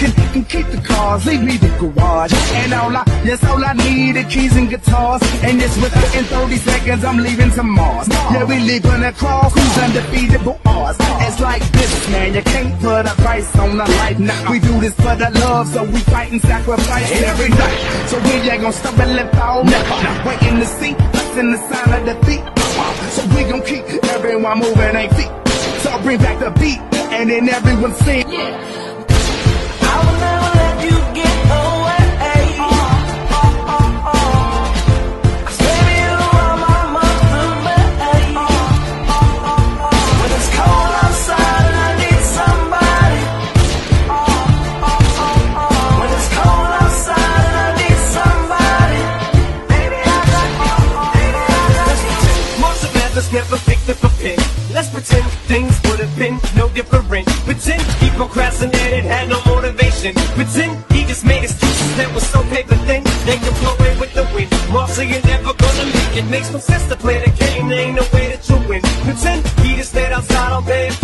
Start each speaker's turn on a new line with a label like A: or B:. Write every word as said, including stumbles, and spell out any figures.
A: can, can keep the cars, leave me the garage. And all I, yes, all I need is keys and guitars. And yes, within thirty seconds, I'm leaving to Mars. Yeah, we leaving across, who's undefeatable odds. It's like this, man, you can't put a price on a life. Nah, we do this for the love, so we fight and sacrifice every night. So we ain't gonna stop and let fall. Never waiting to see us in the sign of defeat. So we gon' keep everyone moving their feet. So I bring back the beat, and then everyone sing.
B: Yeah. I will never let you get away. Uh, uh, uh, uh. Baby, you are my mother, babe. Uh, uh, uh, uh. When it's cold outside and I need somebody. Uh, uh, uh, uh. When it's cold outside and I need somebody. Baby, I got you. Baby, I got you.
C: Most of us never picked up a pen. Let's pretend things would have been no different. Pretend he procrastinated, had no motivation. Pretend he just made excuses that were so paper thin. They can blow away with the wind. Marcy, you're never gonna make it. Makes no sense to play the game. There ain't no way that you win. Pretend he just stayed outside on paying